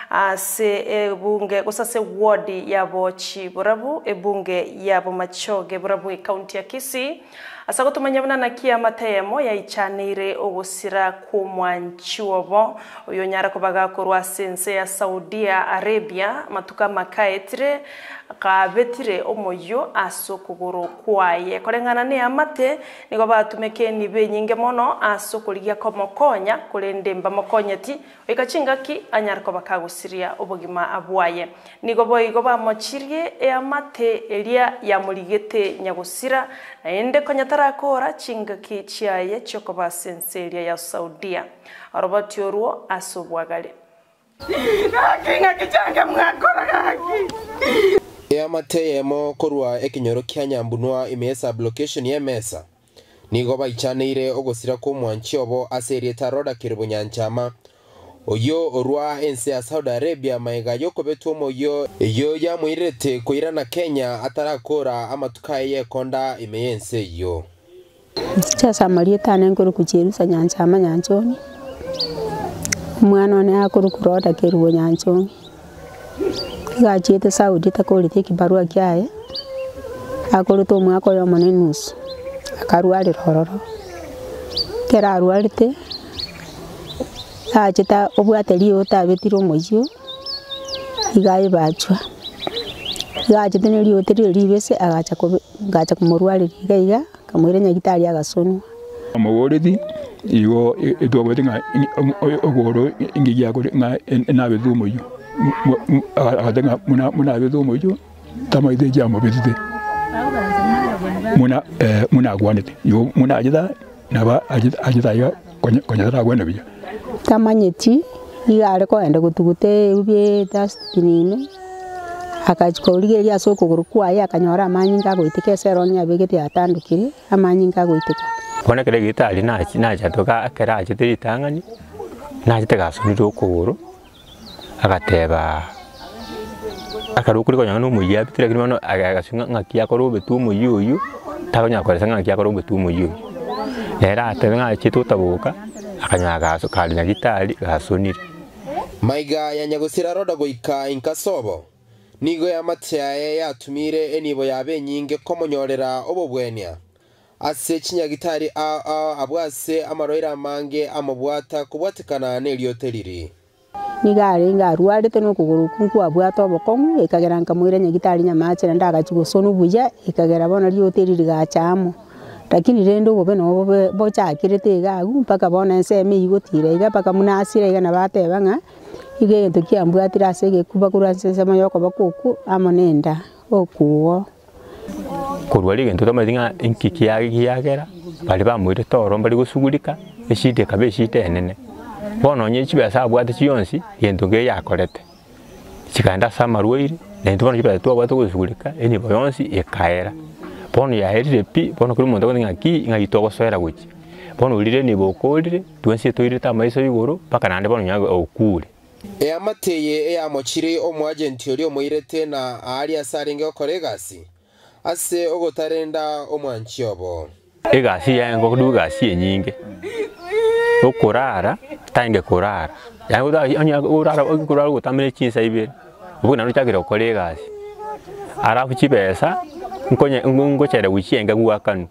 ase ebunge kusase ward ya Bochi burabu ebunge ya Bomachoge burabu county ya Kisii asa gutumanyabana na kia matemo ya ichanire ogusira ku mwanchuobo uyo nyara kubaga korwa sense ya Saudi Arabia matuka makaetire kabetire omoyo aso kuguru kwaye korengana ne amate nigo batumeke ni benyinge mono aso kuligia komokonya kulendemba mokonyeti ikachingaki anyara ko bakagusiria obugima abwaye nigo boigo bamochirie e amate elia ya muligete nyagusira ende konyatara kora chingaki chiaye choko basenseria ya Saudia arobati oruo aso bwagale kinga kichanga mwakora gaki Amateyemo korwa ekinyoro kya Nyambunwa imesa location yemesa nigo baichaneire ogosira ko mwanchiobo aserie taroda kiribunyanchama oyo orwa ense ya Saudi Arabia maiga yoko betu moyo yo ya muirete koirana Kenya atarakora amatukaye konda imeyense yo Chasa marieta nengoro kucherusa nyanchama nyanchoni mwana ne akuru kuroda kiribunyanchoni gachete Saudi takorite kibarua kyaye akoruto mwako yo manenusu akaruali rororo kera arualite acheta obwateli otabetiro moyo igaye bachwa gachete ne lioteri libese agacha kumurwali gaiga kamwire nyagitari agasonwa amogoredi igo etwabete nga ogoro ingigia ko nga enabedu moyo atenga muna bedu moyo tama ide jamo bedide muna agwanete yo muna ajida naba ajida ya konya dara agwana biya tamanyeti igare ko enda gutugute ubye dustbin akachikoriye ya soko gurukwaye akanyora amanyinga goitike seronya begete atandukire amanyinga goitike kone kere gitali na chatoka akera achitiri tangani na chitega suniro kuguru agateba akarukuri ko nyano muya bitire kirimo agasunga ngakia ko betu muyu tagonya ko sanga ngakia ko betu muyu era atenga chitu tabuka akanyaga aso kali na gitali gasonire maiga ya nyagusira roda goika inkasobo nigo ya matyaye yatumire enibo yabe nyinge komonyorera obobwenia ase chinyagitari abwase amaroira mange amobwata kubwatikana nelioteriri nigare ngaruarite no kuguru kunku abwata obokongu ikagera nkamwire nyagitari nyamachira ndagachigosonu buya ikagera bona lioteriri gachamo lakini rendo bobe no bochakirete gagu mpaka bona nseme igotire iga paka munasira iga nabateba nga ige nto kiambwatira asege kuba kuranse mayoko bakuku amonenda okuwo kurwali gento tamadinga inkiki yagera bali bamwire toro bali gusugulika eshite kabe shite enene bono nye chibesa abwate chiyonsi gento ge yakorete chikanda samarwiri nento bono chibesa to abwate gusugulika eni boyonsi ekaera bono yaherire pi bono kuri muntu ngo ngaki ngayitogo soera guchi bono urire ni bokorire twensi toire tamaiso igoro paka nande bono nyago okure amateye yamochire omwagenti ori omuirete na ari asaringe okoregasi ase ogotarenda omwanchiobo egasi yango kudugasi enyinge okurara tange kurara yango anya urara gutamire chinsa ibere ubuna nuchakira okoregasi arafu chibesa ngochere wichienga guakanu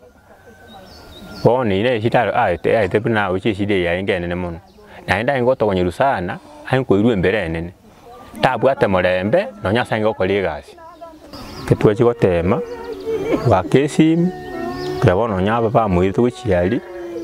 bone ine shitaro aite bina wichishide yaenge nene mono naenda ngotogonyeru sana hanko iru embere enene tabwate morembe no nyasange okoregasi ketwe chigotema wakesi krabono nyaba bamwite guchiali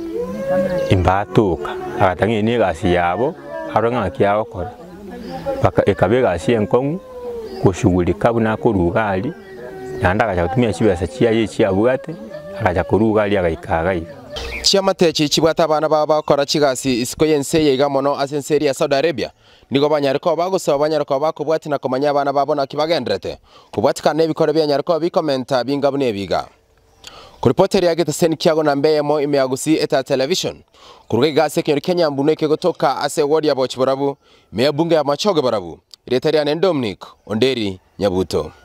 imbatuka agatangi ni gasi yabo haronga kyao kora paka ekabegasi enkongu kushugulika buna kurugali yanda gacha kutumia chibesa chiaye chiabwate agacha kurugali agaikagaiga chiamatechi chibwata abana baba bakora chigasi isiko yense yiga mono asenseri ya Saudi Arabia nigo banyariko bagusaba banyariko bakubwatina komanya abana babona kibagendrete kubwatika nebikore byanyariko bikomenta bingabune biga ku reporter ya Getaseni Kiago na mbeyemo imeagusi eta television kuruga gase Kenya mbuneke gotoka ase ward ya Bochi Borabu meya bunge ya Machoge Borabu Retarian Dominic Onderi Nyabuto.